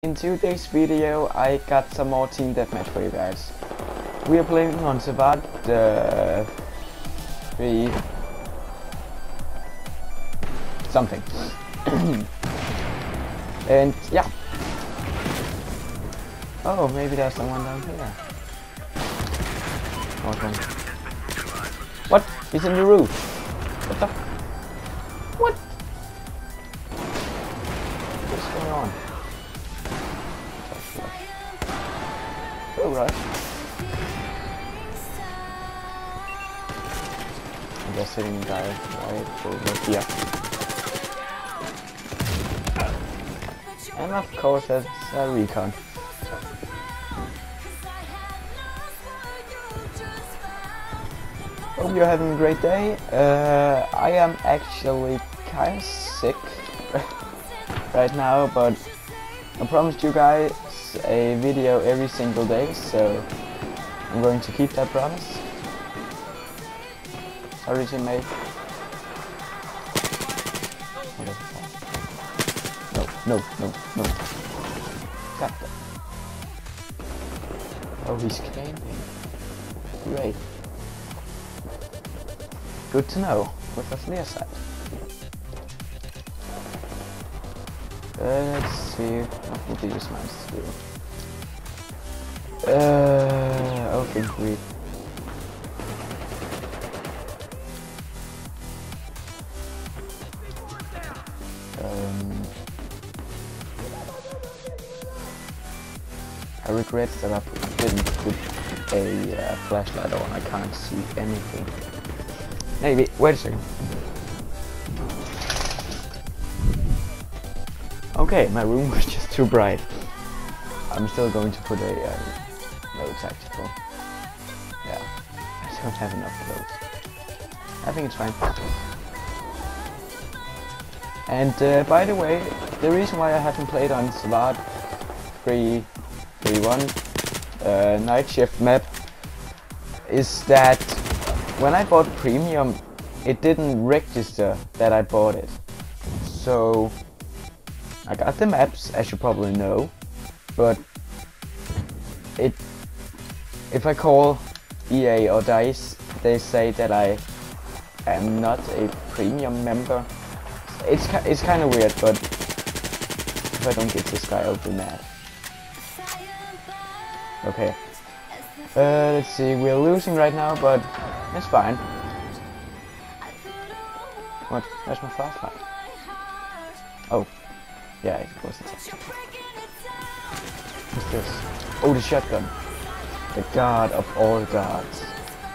In today's video I got some more team deathmatch for you guys. We are playing on Savad 3 something. And yeah. Oh, maybe there's someone down here. Okay. What? He's in the roof. What the? What? What's going on? Go rush. I'm just hitting a guy right over here. And of course that's a recon. Hope you're having a great day. I am actually kind of sick right now, but I promised you guys a video every single day, so I'm going to keep that promise. Sorry, teammate. No. Got that. Oh, he's camping. Great. Good to know. With a clear sight. Let's see. What do these mines do? Okay, great. I regret that I didn't put a flashlight on. I can't see anything. Maybe. Wait a second. Okay, my room was just too bright. I'm still going to put a no tactical. Yeah, I don't have enough clothes. I think it's fine. And by the way, the reason why I haven't played on Savad 3.1 night shift map is that when I bought premium, it didn't register that I bought it. So I got the maps, as you probably know, but if I call EA or DICE, they say that I am not a premium member. It's kind of weird, but if I don't get this guy, I'll be mad. Okay. Let's see, we're losing right now, but it's fine. What? Where's my flashlight? Oh. Yeah, it was the test. What's this? Oh, the shotgun. The god of all gods.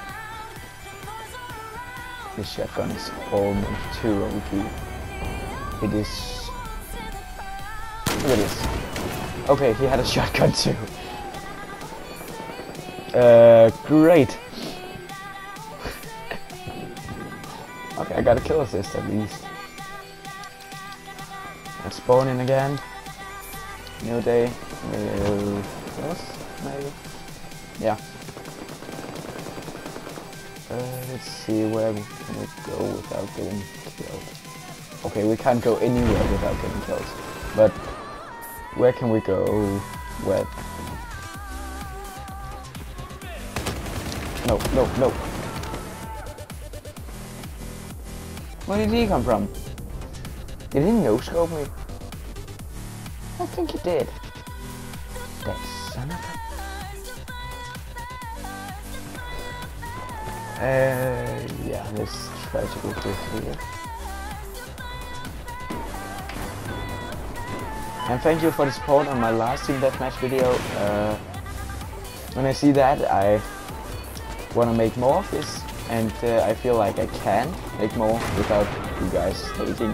This shotgun is almost too OP. It is... Look at this. Okay, he had a shotgun too. Great. Okay, I got a kill assist at least. Let's spawn in again. New day. Yes, maybe. Yeah. Let's see where we can go without getting killed. Okay, we can't go anywhere without getting killed. But where can we go? Where? No. Where did he come from? Did he no-scope me? I think he did. That son of a... yeah, let's try to go through here. And thank you for the support on my last Team Deathmatch video. When I see that, I want to make more of this, and I feel like I can make more without you guys hating.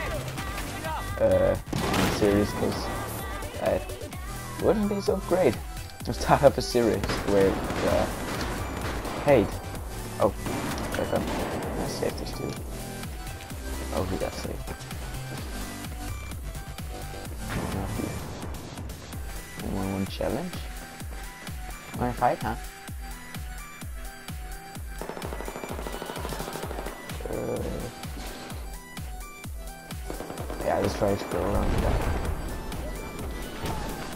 I'm serious, because that wouldn't be so great to start up a series with hate. Oh, there come. I saved this too. Oh, he got saved. One challenge. Wanna fight, huh? Yeah, let's try to go around that.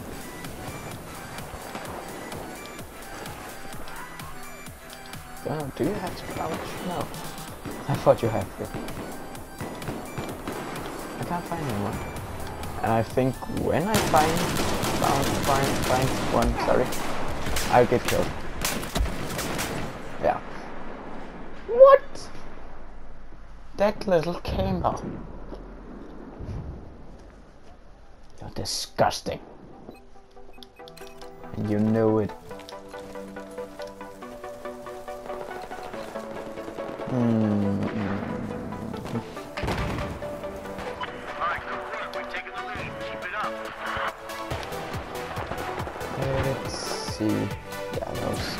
Oh, do you have damage? No. I thought you had it. I can't find anyone. And I think when I find one, sorry, I'll get killed. Yeah. What? That little camper. You're disgusting. And you know it. Alright, good work. We've taken the lead. Keep it up. Let's see. Yeah, those.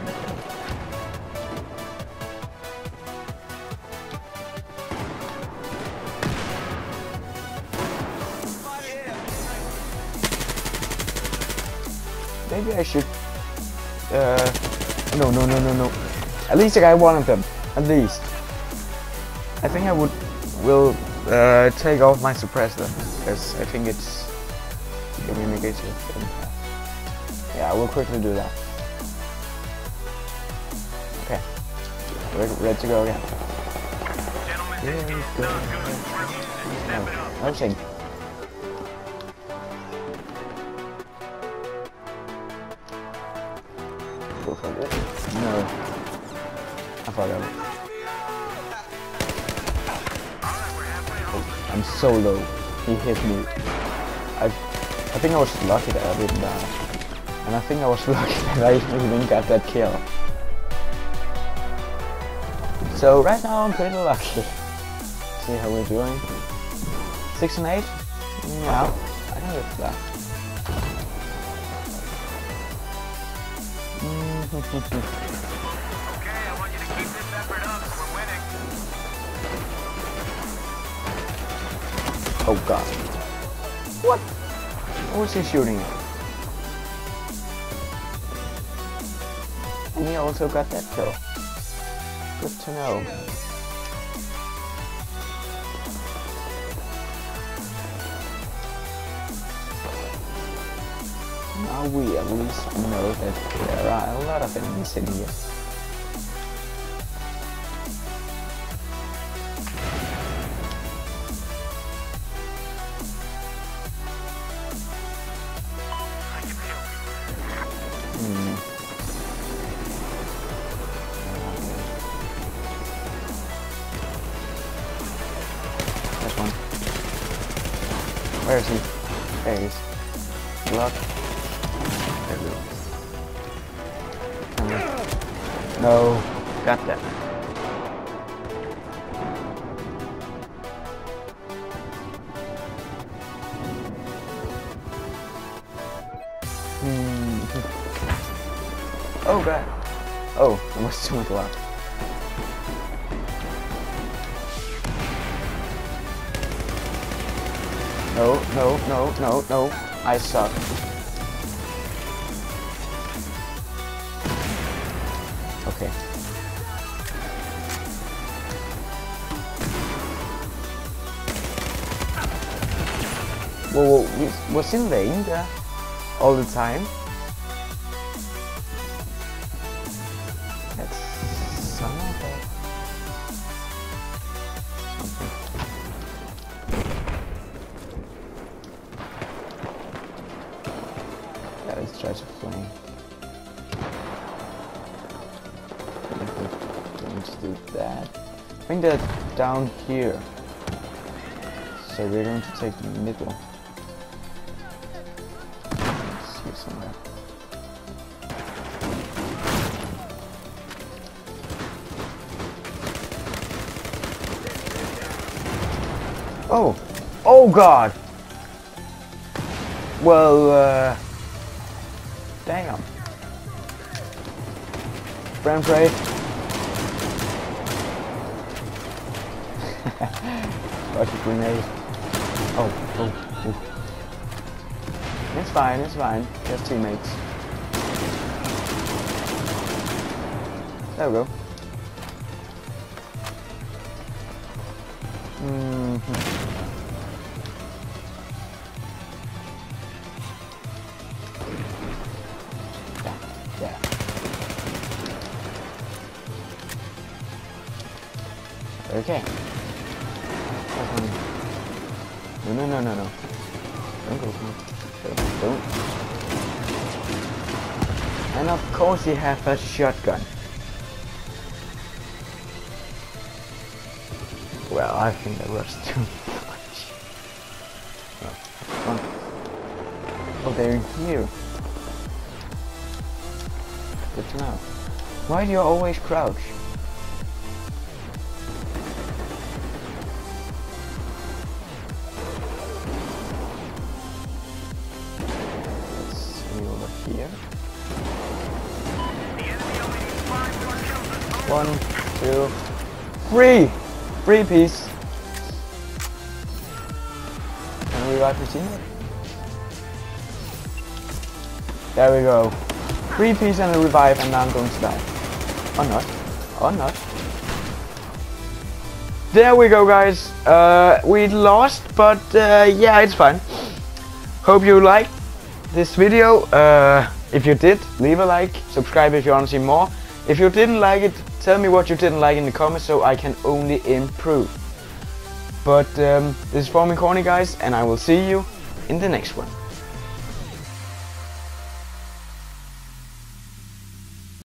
Maybe I should. No. At least I got one of them. At least. I think I will take off my suppressor because I think it's getting negative. Yeah, I will quickly do that. Okay. Ready to go again. Gentlemen, Here this we is go. not good. We're losing. Step it up. No thing. Go for it. No. I forgot it. Alright, we're halfway home. I'm so low. He hit me. I think I was lucky that I didn't die. And I think I was lucky that I even got that kill. So right now I'm pretty lucky. See how we're doing. 6 and 8? Yeah, I can live that. Okay, I want you to keep this effort up. We're winning. Oh god. What? What was he shooting at? And he also got that kill. Good to know. Now we at least know that there are a lot of enemies in here. That's one. Where is he? There he is. Block. There we go. No. Got that. Oh god. Oh, there was too much left. No. I suck. Okay. Whoa, was he laying there all the time? That's son of a... something. Yeah, let's try to flame. Going to do that. I think they're down here. So we're going to take the middle. Let's see somewhere. Oh! Oh god! Well, damn. Brand rate. Got a grenade. Oh. It's fine. Just teammates. There we go. Yeah. Okay. No. Don't go for it. Don't. And of course you have a shotgun. Well, I think that was too much. Oh, they're here. Good to know. Why do you always crouch? Let's see over here. 1, 2, 3! 3 piece. Can we revive the teammate? There we go. 3 piece and a revive, and now I'm going to die. Or not. Or not. There we go, guys. We lost, but yeah, it's fine. Hope you liked this video. If you did, leave a like. Subscribe if you want to see more. If you didn't like it, tell me what you didn't like in the comments so I can only improve. But this is Forming Corny, guys, and I will see you in the next one.